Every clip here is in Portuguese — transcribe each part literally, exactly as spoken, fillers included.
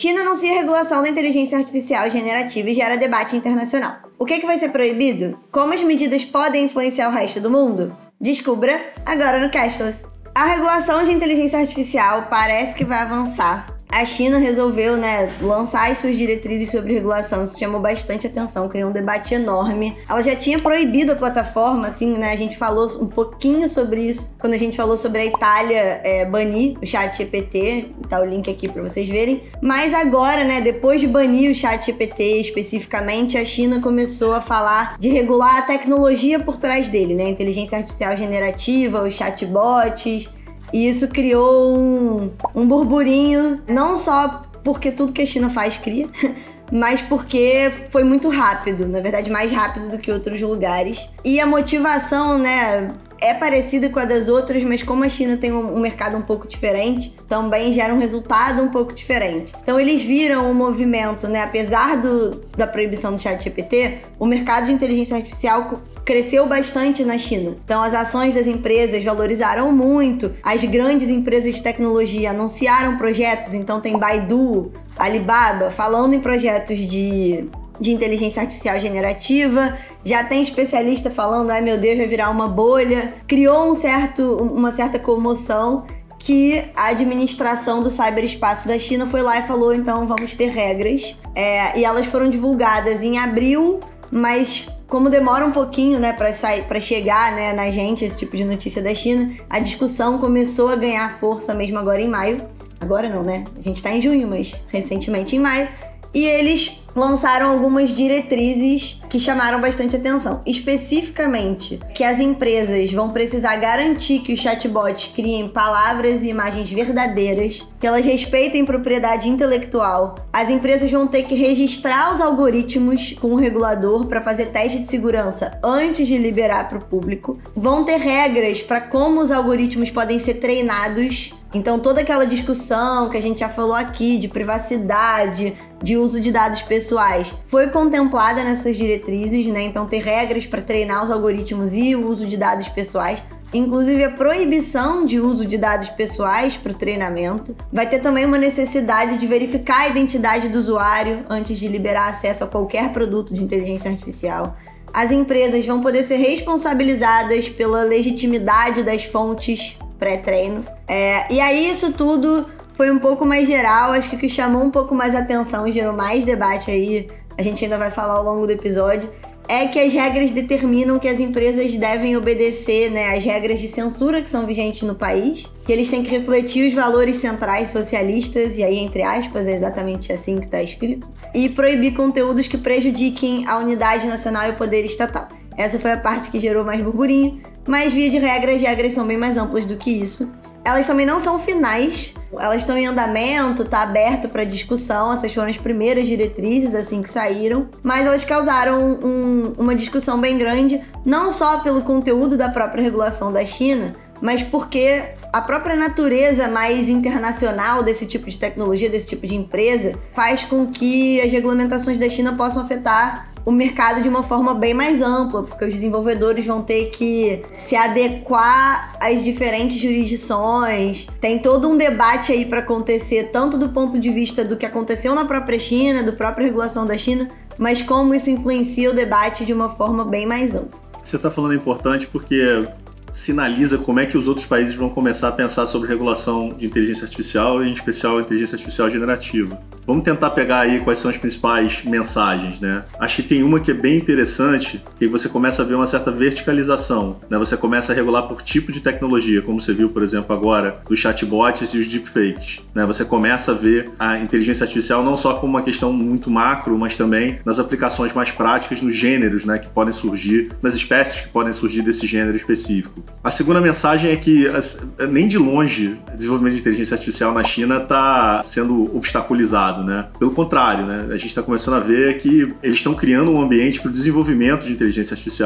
China anuncia a regulação da inteligência artificial generativa e gera debate internacional. O que, que vai ser proibido? Como as medidas podem influenciar o resto do mundo? Descubra agora no Cashless. A regulação de inteligência artificial parece que vai avançar. A China resolveu, né, lançar as suas diretrizes sobre regulação. Isso chamou bastante atenção, criou um debate enorme. Ela já tinha proibido a plataforma, assim, né? A gente falou um pouquinho sobre isso quando a gente falou sobre a Itália é, banir o ChatGPT. Tá o link aqui para vocês verem. Mas agora, né, depois de banir o ChatGPT especificamente, a China começou a falar de regular a tecnologia por trás dele, né? Inteligência artificial generativa, os chatbots. E isso criou um, um burburinho, não só porque tudo que a China faz cria, mas porque foi muito rápido, na verdade mais rápido do que outros lugares. E a motivação, né, é parecida com a das outras, mas como a China tem um, um mercado um pouco diferente, também gera um resultado um pouco diferente. Então eles viram o movimento, né, apesar do, da proibição do ChatGPT, o mercado de inteligência artificial cresceu bastante na China. Então as ações das empresas valorizaram muito, as grandes empresas de tecnologia anunciaram projetos, então tem Baidu, Alibaba, falando em projetos de, de inteligência artificial generativa, já tem especialista falando, ai meu Deus, vai virar uma bolha. Criou um certo, uma certa comoção que a administração do ciberespaço da China foi lá e falou, então vamos ter regras. É, e elas foram divulgadas em abril, mas como demora um pouquinho, né, para sair, para chegar, né, na gente esse tipo de notícia da China, a discussão começou a ganhar força mesmo agora em maio. Agora não, né? A gente tá em junho, mas recentemente em maio. E eles lançaram algumas diretrizes que chamaram bastante atenção. Especificamente, que as empresas vão precisar garantir que os chatbots criem palavras e imagens verdadeiras, que elas respeitem propriedade intelectual. As empresas vão ter que registrar os algoritmos com o regulador para fazer teste de segurança antes de liberar para o público. Vão ter regras para como os algoritmos podem ser treinados. Então, toda aquela discussão que a gente já falou aqui de privacidade, de uso de dados pessoais, foi contemplada nessas diretrizes, né? Então, ter regras para treinar os algoritmos e o uso de dados pessoais. Inclusive, a proibição de uso de dados pessoais para o treinamento. Vai ter também uma necessidade de verificar a identidade do usuário antes de liberar acesso a qualquer produto de inteligência artificial. As empresas vão poder ser responsabilizadas pela legitimidade das fontes pré-treino. É, e aí isso tudo foi um pouco mais geral, acho que o que chamou um pouco mais atenção e gerou mais debate aí, a gente ainda vai falar ao longo do episódio, é que as regras determinam que as empresas devem obedecer, né, as regras de censura que são vigentes no país, que eles têm que refletir os valores centrais socialistas, e aí entre aspas, é exatamente assim que está escrito, e proibir conteúdos que prejudiquem a unidade nacional e o poder estatal. Essa foi a parte que gerou mais burburinho, mas via de regra, as regras são bem mais amplas do que isso. Elas também não são finais, elas estão em andamento, tá aberto para discussão, essas foram as primeiras diretrizes assim que saíram, mas elas causaram um, uma discussão bem grande, não só pelo conteúdo da própria regulação da China, mas porque a própria natureza mais internacional desse tipo de tecnologia, desse tipo de empresa, faz com que as regulamentações da China possam afetar o mercado de uma forma bem mais ampla, porque os desenvolvedores vão ter que se adequar às diferentes jurisdições. Tem todo um debate aí para acontecer, tanto do ponto de vista do que aconteceu na própria China, da própria regulação da China, mas como isso influencia o debate de uma forma bem mais ampla. Você está falando importante porque sinaliza como é que os outros países vão começar a pensar sobre regulação de inteligência artificial, e em especial inteligência artificial generativa. Vamos tentar pegar aí quais são as principais mensagens, né? Acho que tem uma que é bem interessante, que você começa a ver uma certa verticalização, né? Você começa a regular por tipo de tecnologia, como você viu, por exemplo, agora, dos chatbots e os deepfakes, né? Você começa a ver a inteligência artificial não só como uma questão muito macro, mas também nas aplicações mais práticas, nos gêneros, né, que podem surgir, nas espécies que podem surgir desse gênero específico. A segunda mensagem é que nem de longe o desenvolvimento de inteligência artificial na China está sendo obstaculizado, né? Pelo contrário, né? A gente está começando a ver que eles estão criando um ambiente para o desenvolvimento de inteligência artificial.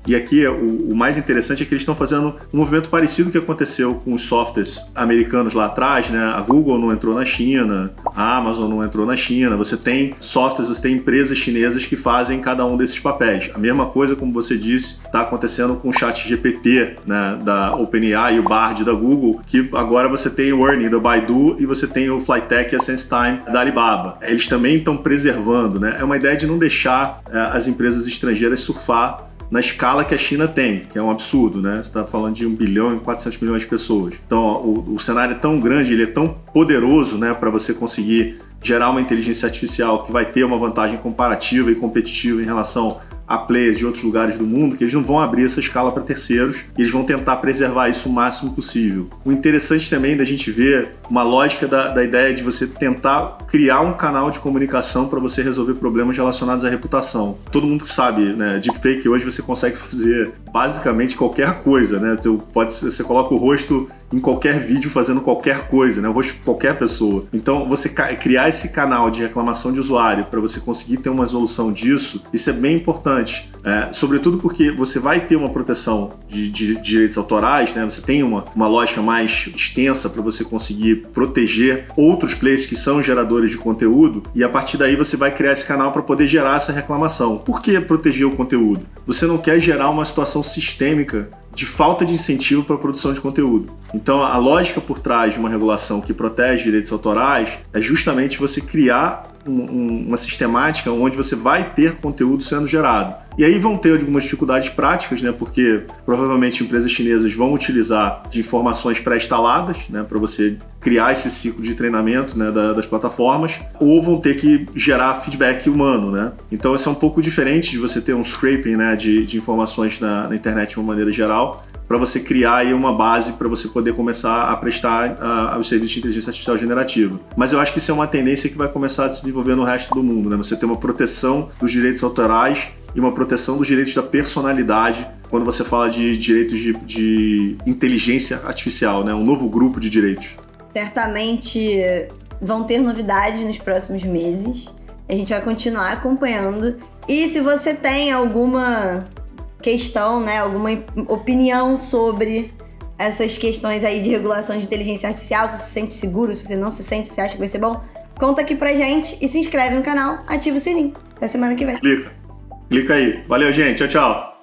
E aqui o, o mais interessante é que eles estão fazendo um movimento parecido que aconteceu com os softwares americanos lá atrás, né? A Google não entrou na China, a Amazon não entrou na China. Você tem softwares, você tem empresas chinesas que fazem cada um desses papéis. A mesma coisa, como você disse, está acontecendo com o ChatGPT, né, da OpenAI e o Bard da Google, que agora você tem o Ernie da Baidu e você tem o Flytek e a SenseTime da Alibaba. Eles também estão preservando, né? É uma ideia de não deixar é, as empresas estrangeiras surfar na escala que a China tem, que é um absurdo, né? Você está falando de um bilhão e quatrocentos milhões de pessoas. Então, o, o cenário é tão grande, ele é tão poderoso, né, para você conseguir gerar uma inteligência artificial que vai ter uma vantagem comparativa e competitiva em relação a players de outros lugares do mundo, que eles não vão abrir essa escala para terceiros e eles vão tentar preservar isso o máximo possível. O interessante também da gente ver uma lógica da, da ideia de você tentar criar um canal de comunicação para você resolver problemas relacionados à reputação. Todo mundo sabe, né? Deepfake hoje você consegue fazer basicamente qualquer coisa, né? Você, pode, você coloca o rosto em qualquer vídeo fazendo qualquer coisa, né? O rosto de qualquer pessoa. Então, você criar esse canal de reclamação de usuário para você conseguir ter uma resolução disso, isso é bem importante. É, sobretudo porque você vai ter uma proteção de, de, de direitos autorais, né? Você tem uma, uma lógica mais extensa para você conseguir proteger outros players que são geradores de conteúdo, e a partir daí você vai criar esse canal para poder gerar essa reclamação. Por que proteger o conteúdo? Você não quer gerar uma situação sistêmica de falta de incentivo para a produção de conteúdo. Então, a lógica por trás de uma regulação que protege direitos autorais é justamente você criar um, um, uma sistemática onde você vai ter conteúdo sendo gerado. E aí vão ter algumas dificuldades práticas, né? Porque provavelmente empresas chinesas vão utilizar de informações pré-instaladas, né? Para você criar esse ciclo de treinamento, né? da, das plataformas, ou vão ter que gerar feedback humano, né? Então isso é um pouco diferente de você ter um scraping, né? de, de informações na, na internet de uma maneira geral, para você criar aí uma base para você poder começar a prestar uh, os serviços de inteligência artificial generativa. Mas eu acho que isso é uma tendência que vai começar a se desenvolver no resto do mundo, né? Você ter uma proteção dos direitos autorais e uma proteção dos direitos da personalidade quando você fala de direitos de, de inteligência artificial, né? Um novo grupo de direitos. Certamente vão ter novidades nos próximos meses. A gente vai continuar acompanhando. E se você tem alguma questão, né, alguma opinião sobre essas questões aí de regulação de inteligência artificial, se você se sente seguro, se você não se sente, se acha que vai ser bom, conta aqui pra gente e se inscreve no canal, ativa o sininho. Até semana que vem. Clica. Clica aí. Valeu, gente. Tchau, tchau.